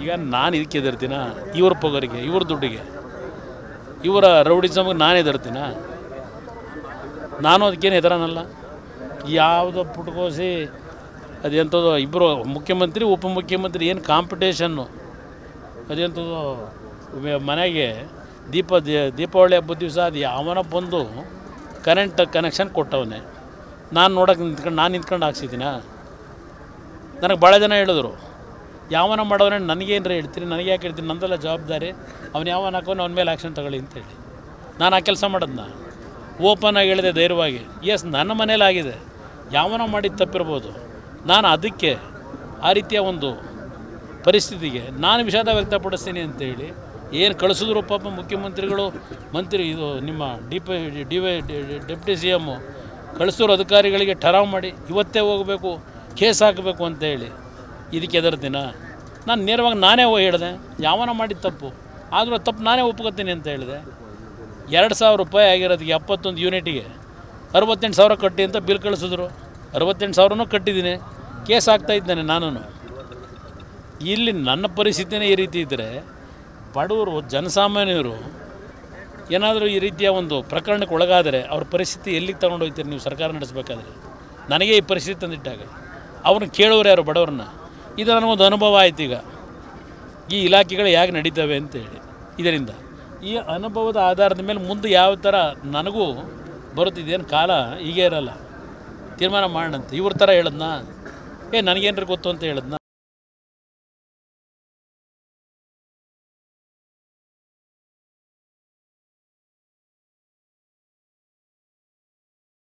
ಈಗ ನಾನು ಇದಕ್ಕೆ ಹೆದರ್ತೀನ, ಇವ್ರ ಪೊಗರಿಗೆ, ಇವ್ರ ದುಡ್ಡಿಗೆ, ಇವರ ರೌಡಿಸಮ್ಗೆ ನಾನು ಹೆದರ್ತೀನ? ನಾನು ಅದಕ್ಕೇನು ಹೆದರನಲ್ಲ. ಯಾವುದೋ ಪುಟ್ಕೋಸಿ ಅದೆಂಥದ್ದು ಇಬ್ಬರು ಮುಖ್ಯಮಂತ್ರಿ ಉಪಮುಖ್ಯಮಂತ್ರಿ ಏನು ಕಾಂಪಿಟೇಷನ್ನು, ಅದೆಂಥದ್ದು ಮನೆಗೆ ದೀಪಾವಳಿ ಹಬ್ಬದ ದಿವಸ ಅದು ಯಾವನ ಬಂದು ಕರೆಂಟ್ ಕನೆಕ್ಷನ್ ಕೊಟ್ಟವನೇ, ನಾನು ನೋಡೋಕೆ ನಿಂತ್ಕೊಂಡು ಹಾಕ್ಸಿದ್ದೀನ? ನನಗೆ ಭಾಳ ಜನ ಹೇಳಿದ್ರು, ಯಾವನ ಮಾಡೋವನೇ ನನಗೇನು ಹೇಳ್ತೀನಿ, ನನಗೆ ಯಾಕೆ ಹೇಳ್ತೀನಿ, ನಂದೆಲ್ಲ ಜವಾಬ್ದಾರಿ, ಅವ್ನು ಯಾವನ ಹಾಕೋನು ಅವನ ಮೇಲೆ ಆ್ಯಕ್ಷನ್ ತಗೊಳ್ಳಿ ಅಂತೇಳಿ ನಾನು ಆ ಕೆಲಸ ಮಾಡೋದನ್ನ ಓಪನ್ ಆಗಿ ಹೇಳಿದೆ ಧೈರ್ಯವಾಗಿ. ಎಸ್, ನನ್ನ ಮನೇಲಿ ಆಗಿದೆ, ಯಾವನ ಮಾಡಿದ್ದು ತಪ್ಪಿರ್ಬೋದು. ನಾನು ಅದಕ್ಕೆ ಆ ರೀತಿಯ ಒಂದು ಪರಿಸ್ಥಿತಿಗೆ ನಾನು ವಿಷಾದ ವ್ಯಕ್ತಪಡಿಸ್ತೀನಿ ಅಂತೇಳಿ ಏನು ಕಳಿಸಿದ್ರು ಪಾಪ ಮುಖ್ಯಮಂತ್ರಿಗಳು, ಮಂತ್ರಿ ಇದು ನಿಮ್ಮ ಡೆಪ್ಟಿ ಸಿ ಎಮ್ಮು ಕಳಿಸಿದ್ರು ಅಧಿಕಾರಿಗಳಿಗೆ ಠರಾವ್ ಮಾಡಿ ಇವತ್ತೇ ಹೋಗಬೇಕು, ಕೇಸ್ ಹಾಕಬೇಕು ಅಂತೇಳಿ. ಇದಕ್ಕೆ ಹೆದರ್ತೀನ? ನಾನು ನೇರವಾಗಿ ನಾನೇ ಹೇಳಿದೆ, ಯಾವನ ಮಾಡಿದ ತಪ್ಪು ಆದರೂ ತಪ್ಪು ನಾನೇ ಒಪ್ಕೋತೀನಿ ಅಂತ ಹೇಳಿದೆ. 2,000 ರೂಪಾಯಿ ಆಗಿರೋದಕ್ಕೆ 71 ಯೂನಿಟಿಗೆ 68,000 ಕಟ್ಟಿ ಅಂತ ಬಿಲ್ ಕಳಿಸಿದ್ರು. 68,000 ಕಟ್ಟಿದ್ದೀನಿ, ಕೇಸ್ ಹಾಕ್ತಾಯಿದ್ದೇನೆ ನಾನು. ಇಲ್ಲಿ ನನ್ನ ಪರಿಸ್ಥಿತಿನೇ ಈ ರೀತಿ ಇದ್ದರೆ ಬಡವರು ಜನಸಾಮಾನ್ಯರು ಏನಾದರೂ ಈ ರೀತಿಯ ಒಂದು ಪ್ರಕರಣಕ್ಕೆ ಒಳಗಾದರೆ ಅವ್ರ ಪರಿಸ್ಥಿತಿ ಎಲ್ಲಿಗೆ ತಗೊಂಡು ಹೋಗ್ತೀರಿ ನೀವು ಸರ್ಕಾರ ನಡೆಸಬೇಕಾದ್ರೆ? ನನಗೆ ಈ ಪರಿಸ್ಥಿತಿ ತಂದಿಟ್ಟಾಗ ಅವ್ರನ್ನ ಕೇಳೋರು ಯಾರು? ಬಡವ್ರನ್ನ. ಇದು ನನಗೊಂದು ಅನುಭವ ಆಯ್ತು. ಈಗ ಈ ಇಲಾಖೆಗಳು ಹೇಗೆ ನಡೀತವೆ ಅಂತೇಳಿ ಇದರಿಂದ ಈ ಅನುಭವದ ಆಧಾರದ ಮೇಲೆ ಮುಂದೆ ಯಾವ ಥರ ನನಗೂ ಬರುತ್ತಿದ್ದೇನು ಕಾಲ ಹೀಗೆ ಇರಲ್ಲ, ತೀರ್ಮಾನ ಮಾಡೋಣಂತೆ. ಇವ್ರ ಥರ ಹೇಳದ್ನ, ನನಗೇನ್ರಿ ಗೊತ್ತು ಅಂತ ಹೇಳದ್ನ.